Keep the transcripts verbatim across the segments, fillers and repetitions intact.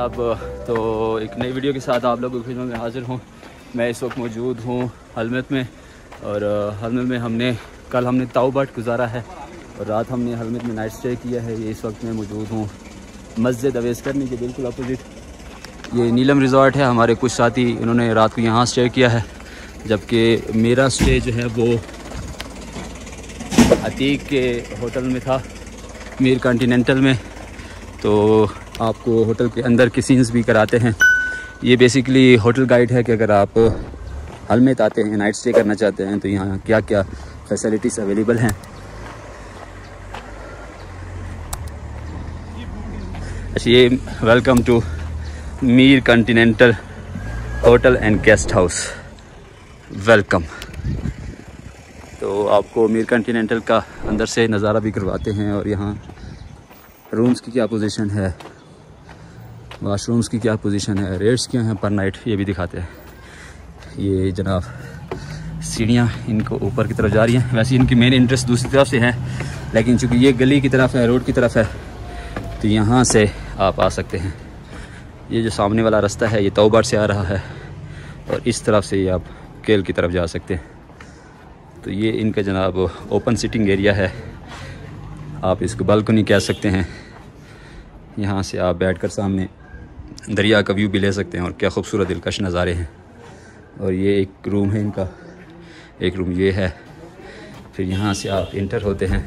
जनाब, तो एक नई वीडियो के साथ आप लोगों की खिदमत में हाज़िर हूँ। मैं इस वक्त मौजूद हूँ हलमत में, और हलमत में हमने कल हमने ताउबाट गुजारा है और रात हमने हलमत में नाइट स्टे किया है। ये इस वक्त मैं मौजूद हूँ मस्जिद अवैस करनी के बिल्कुल अपोजिट। ये नीलम रिज़ॉर्ट है। हमारे कुछ साथी इन्होंने रात को यहाँ स्टे किया है, जबकि मेरा स्टे जो है वो अतीक के होटल में था, मीर कॉन्टिनेंटल में। तो आपको होटल के अंदर के सीन्स भी कराते हैं। ये बेसिकली होटल गाइड है कि अगर आप हलमत आते हैं, नाइट स्टे करना चाहते हैं, तो यहाँ क्या क्या फैसिलिटीज़ अवेलेबल हैं। अच्छा, ये welcome to Mir Continental hotel and guest house, welcome. तो आपको मीर कॉन्टिनेंटल का अंदर से नज़ारा भी करवाते हैं, और यहाँ रूम्स की क्या पोजीशन है, वाशरूम्स की क्या पोजीशन है, रेट्स क्या हैं पर नाइट, ये भी दिखाते हैं। ये जनाब सीढ़ियाँ इनको ऊपर की तरफ जा रही हैं। वैसे इनकी मेन इंटरेस्ट दूसरी तरफ से है, लेकिन चूँकि ये गली की तरफ है, रोड की तरफ है, तो यहाँ से आप आ सकते हैं। ये जो सामने वाला रास्ता है ये ताउबाट से आ रहा है, और इस तरफ से ये आप केल की तरफ जा सकते हैं। तो ये इनका जनाब ओपन सिटिंग एरिया है, आप इसको बालकनी कह सकते हैं। यहाँ से आप बैठकर सामने दरिया का व्यू भी ले सकते हैं, और क्या खूबसूरत दिलकश नज़ारे हैं। और ये एक रूम है इनका, एक रूम ये है। फिर यहाँ से आप इंटर होते हैं,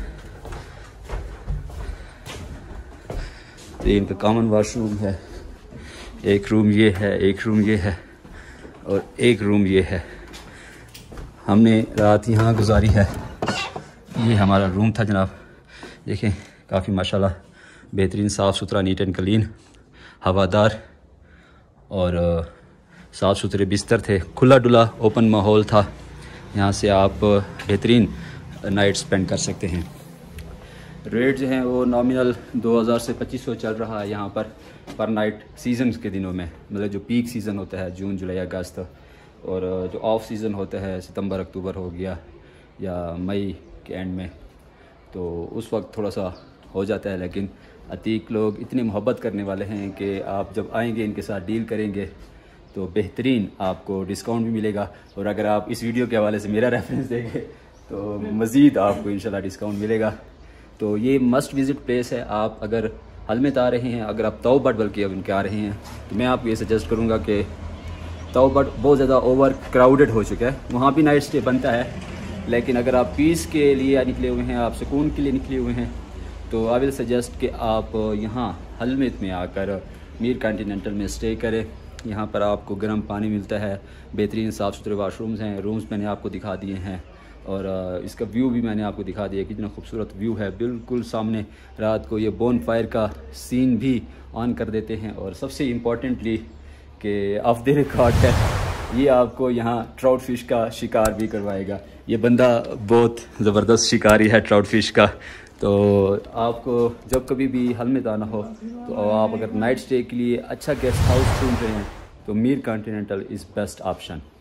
तो इनका कॉमन वाशरूम है। एक रूम ये है, एक रूम ये है, और एक रूम ये है। हमने रात यहाँ गुजारी है। ये हमारा रूम था जनाब, देखें काफ़ी माशाल्लाह बेहतरीन, साफ़ सुथरा, नीट एंड क्लीन, हवादार, और साफ़ सुथरे बिस्तर थे, खुला डुला ओपन माहौल था। यहाँ से आप बेहतरीन नाइट स्पेंड कर सकते हैं। रेट जो हैं वो नॉमिनल दो हज़ार से पच्चीस सौ चल रहा है यहाँ पर पर नाइट सीज़न के दिनों में, मतलब जो पीक सीज़न होता है जून जुलाई अगस्त, और जो ऑफ सीज़न होता है सितंबर अक्टूबर हो गया या मई के एंड में, तो उस वक्त थोड़ा सा हो जाता है। लेकिन अतीक लोग इतने मोहब्बत करने वाले हैं कि आप जब आएंगे इनके साथ डील करेंगे तो बेहतरीन आपको डिस्काउंट भी मिलेगा। और अगर आप इस वीडियो के हवाले से मेरा रेफरेंस देंगे तो मज़ीद आपको इंशाल्लाह डिस्काउंट मिलेगा। तो ये मस्ट विज़िट प्लेस है। आप अगर हलमत आ रहे हैं, अगर आप ताउबाट बल्कि अब इनके आ रहे हैं, तो मैं आपको ये सजेस्ट करूँगा कि ताउबाट बहुत ज़्यादा ओवर क्राउडेड हो चुका है, वहाँ भी नाइट स्टे बनता है। लेकिन अगर आप पीस के लिए निकले हुए हैं, आप सुकून के लिए निकले हुए हैं, तो आई विल सजेस्ट कि आप यहाँ हलमत में आकर मीर कॉन्टिनेंटल में स्टे करें। यहाँ पर आपको गर्म पानी मिलता है, बेहतरीन साफ़ सुथरे वाशरूम्स हैं, रूम्स मैंने आपको दिखा दिए हैं, और इसका व्यू भी मैंने आपको दिखा दिया कितना खूबसूरत व्यू है। बिल्कुल सामने रात को ये बोन फायर का सीन भी ऑन कर देते हैं, और सबसे इम्पॉर्टेंटली कि ऑफ द रिकॉर्ड है, ये आपको यहाँ ट्राउट फिश का शिकार भी करवाएगा। ये बंदा बहुत ज़बरदस्त शिकारी है ट्राउट फिश का। तो आपको जब कभी भी हलमत आना हो, तो आप अगर नाइट स्टे के लिए अच्छा गेस्ट हाउस ढूंढ रहे हैं, तो Mir Continental is best option.